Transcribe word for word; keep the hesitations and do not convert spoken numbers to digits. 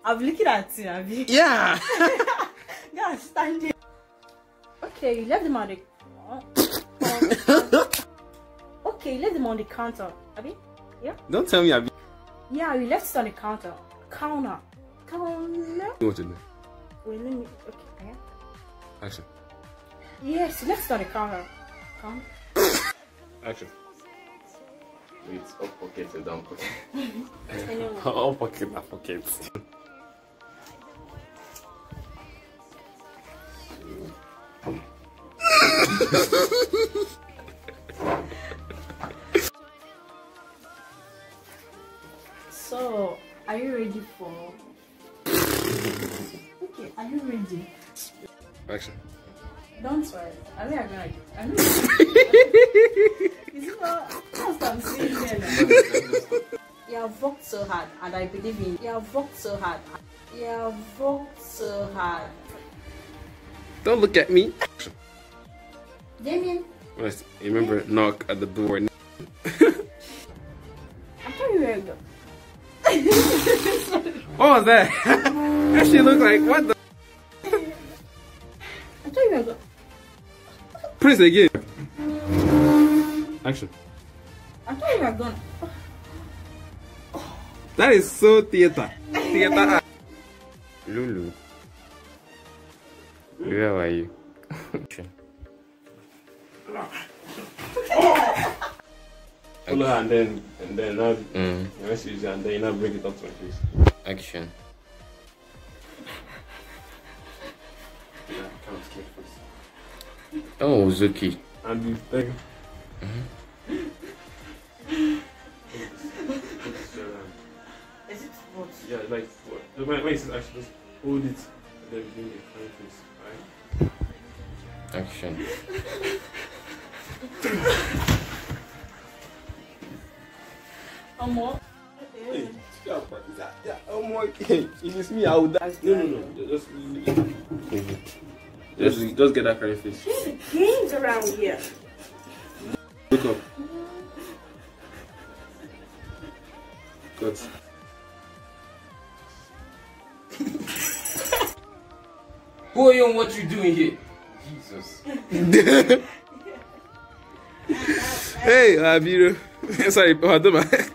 I'm looking at you, Abby. Yeah. Yeah, stand here. Okay, you left them on the. Okay, you left them on the counter, Abby. Yeah. Don't tell me Abby. Yeah, you left it on the counter. Counter. Counter. What to do? Wait, let me. Okay. Yeah. Action. Yes, you left it on the counter. Counter. Action. Wait, up pocket and down pocket. Anyway. Up pocket, down pocket. So, are you ready for? Okay, are you ready? Action. Don't worry. I mean, I'm gonna. I know. Is it not? That's what I'm saying here now. You have worked so hard, and I believe in you. You have worked so hard. You have worked so hard. Don't look at me. Action. Damien. Right, remember, knock at the door. I thought you were good. What was that? That shit look like what the? I thought you were good. Press again. Action. I thought you were gone. That is so theater. Theater. Lulu. Where are you? Action. Follow her and then and then now Mm. the message and then you now bring it up to my face. Action. Yeah, count straight first. Oh, Zuki. And you like Is it what? yeah, like what? The when when it says action, just hold it and then bring the kind face, alright? Action. Omo. Hey, yeah, yeah, oh my god. If it's me, I would die. No, no, no. Just just just get that kind face. Games around here. Look up. Good. Who are you and what you doing here? Jesus. Hey, Abiro. Sorry, pardon me.